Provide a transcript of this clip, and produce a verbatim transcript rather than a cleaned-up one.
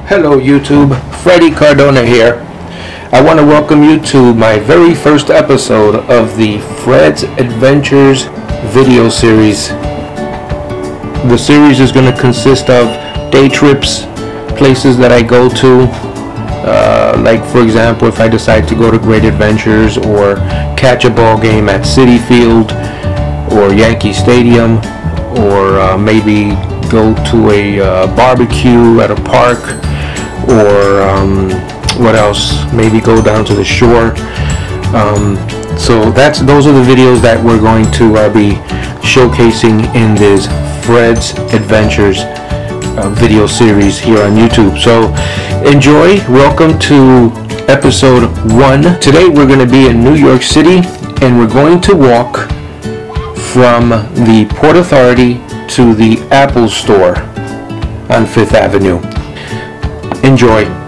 Hello YouTube, Freddie Cardona here. I want to welcome you to my very first episode of the Fred's Adventures video series. The series is going to consist of day trips, places that I go to, uh, like for example if I decide to go to Great Adventures or catch a ball game at Citi Field or Yankee Stadium, or uh, maybe go to a uh, barbecue at a park, or um, what else, maybe go down to the shore. Um, so that's those are the videos that we're going to uh, be showcasing in this Fred's Adventures uh, video series here on YouTube. So enjoy. Welcome to episode one. Today we're going to be in New York City, and we're going to walk from the Port Authority to the Apple Store on Fifth Avenue. Enjoy.